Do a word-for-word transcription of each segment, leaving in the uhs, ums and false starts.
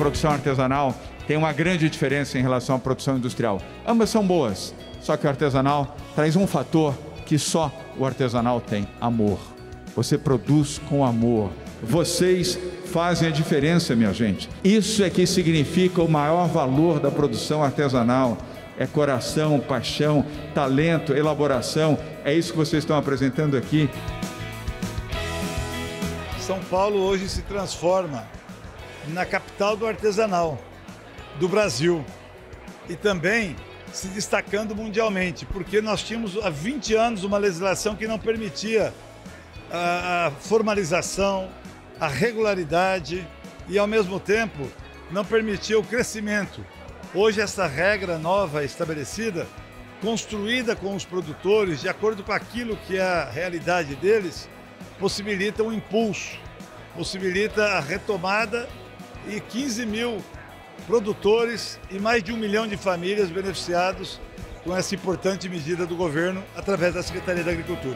produção artesanal tem uma grande diferença em relação à produção industrial. Ambas são boas, só que o artesanal traz um fator que só o artesanal tem: amor. Você produz com amor. Vocês fazem a diferença, minha gente. Isso é que significa o maior valor da produção artesanal. É coração, paixão, talento, elaboração. É isso que vocês estão apresentando aqui. São Paulo hoje se transforma na capital do artesanal do Brasil e também se destacando mundialmente, porque nós tínhamos há vinte anos uma legislação que não permitia a, a formalização, a regularidade e, ao mesmo tempo, não permitia o crescimento. Hoje, essa regra nova estabelecida, construída com os produtores, de acordo com aquilo que é a realidade deles, possibilita um impulso, possibilita a retomada e quinze mil produtores e mais de um milhão de famílias beneficiados com essa importante medida do governo através da Secretaria da Agricultura.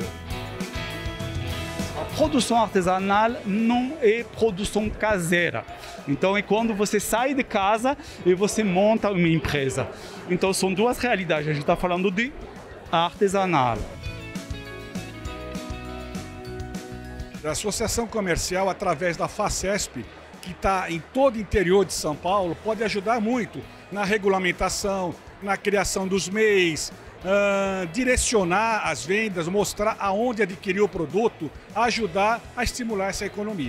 A produção artesanal não é produção caseira. Então é quando você sai de casa e você monta uma empresa. Então são duas realidades. A gente está falando de artesanal. A Associação Comercial, através da FACESP, que está em todo o interior de São Paulo, pode ajudar muito na regulamentação, na criação dos M E Is, uh, direcionar as vendas, mostrar aonde adquirir o produto, ajudar a estimular essa economia.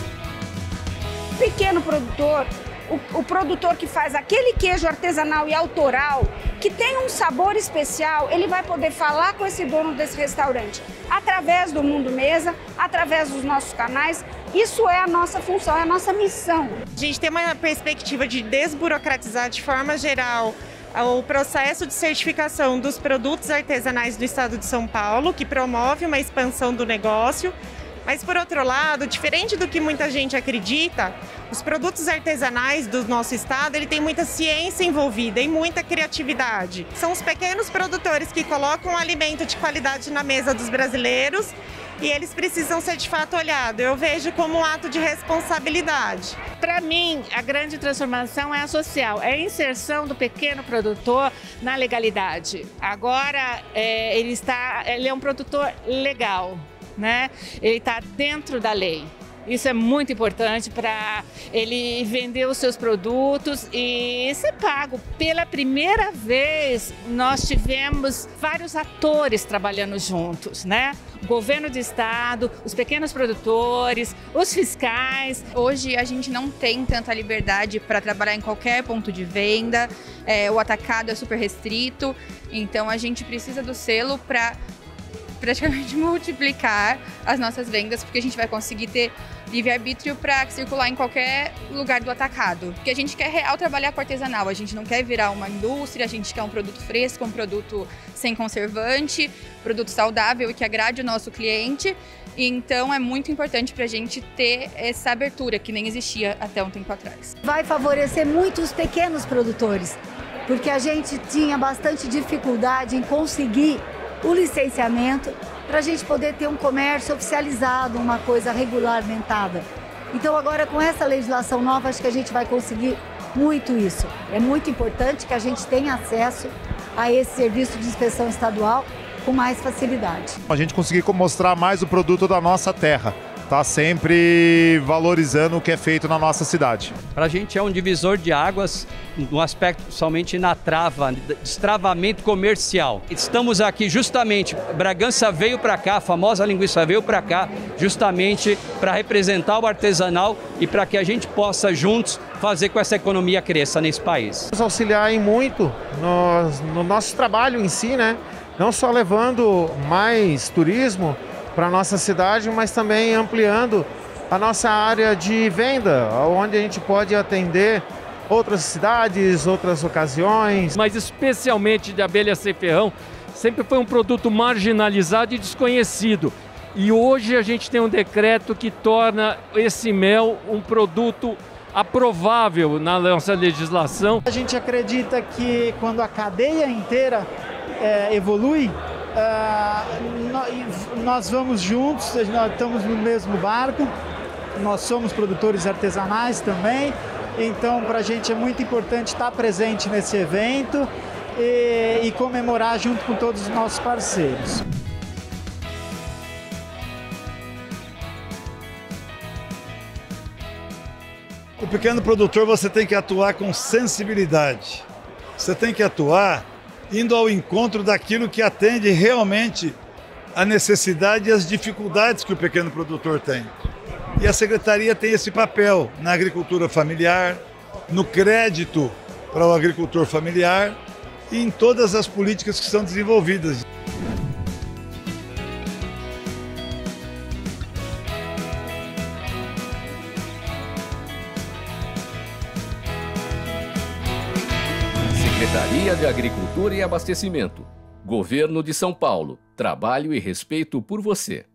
Pequeno produtor, o, o produtor que faz aquele queijo artesanal e autoral, que tem um sabor especial, ele vai poder falar com esse dono desse restaurante através do Mundo Mesa, através dos nossos canais. Isso é a nossa função, é a nossa missão. A gente tem uma perspectiva de desburocratizar de forma geral o processo de certificação dos produtos artesanais do estado de São Paulo, que promove uma expansão do negócio. Mas, por outro lado, diferente do que muita gente acredita, os produtos artesanais do nosso estado, ele tem muita ciência envolvida e muita criatividade. São os pequenos produtores que colocam um alimento de qualidade na mesa dos brasileiros e eles precisam ser de fato olhados. Eu vejo como um ato de responsabilidade. Para mim, a grande transformação é a social, é a inserção do pequeno produtor na legalidade. Agora, é, ele, está, ele é um produtor legal. Né? Ele está dentro da lei. Isso é muito importante para ele vender os seus produtos e ser pago. Pela primeira vez, nós tivemos vários atores trabalhando juntos, né? O governo do estado, os pequenos produtores, os fiscais. Hoje a gente não tem tanta liberdade para trabalhar em qualquer ponto de venda, é, o atacado é super restrito, então a gente precisa do selo para praticamente multiplicar as nossas vendas, porque a gente vai conseguir ter livre-arbítrio para circular em qualquer lugar do atacado. Porque a gente quer real trabalhar com artesanal, a gente não quer virar uma indústria, a gente quer um produto fresco, um produto sem conservante, produto saudável e que agrade o nosso cliente. Então é muito importante para a gente ter essa abertura, que nem existia até um tempo atrás. Vai favorecer muito os pequenos produtores, porque a gente tinha bastante dificuldade em conseguir o licenciamento para a gente poder ter um comércio oficializado, uma coisa regulamentada. Então agora com essa legislação nova acho que a gente vai conseguir muito isso. É muito importante que a gente tenha acesso a esse serviço de inspeção estadual com mais facilidade. A gente conseguir mostrar mais o produto da nossa terra, tá sempre valorizando o que é feito na nossa cidade. Para a gente é um divisor de águas no aspecto somente na trava, destravamento comercial. Estamos aqui justamente, Bragança veio para cá, a famosa linguiça veio para cá, justamente para representar o artesanal e para que a gente possa juntos fazer com que essa economia cresça nesse país. Nos auxiliar em muito no, no nosso trabalho em si, né? Não só levando mais turismo para a nossa cidade, mas também ampliando a nossa área de venda, onde a gente pode atender outras cidades, outras ocasiões. Mas especialmente de abelha sem ferrão, sempre foi um produto marginalizado e desconhecido. E hoje a gente tem um decreto que torna esse mel um produto aprovável na nossa legislação. A gente acredita que quando a cadeia inteira é, evolui, Uh, nós vamos juntos, nós estamos no mesmo barco, nós somos produtores artesanais também Então, para a gente é muito importante estar presente nesse evento e, e comemorar junto com todos os nossos parceiros. O pequeno produtor, você tem que atuar com sensibilidade. Você tem que atuar indo ao encontro daquilo que atende realmente a necessidade e as dificuldades que o pequeno produtor tem. E a Secretaria tem esse papel na agricultura familiar, no crédito para o agricultor familiar e em todas as políticas que são desenvolvidas. Secretaria de Agricultura e Abastecimento. Governo de São Paulo. Trabalho e respeito por você.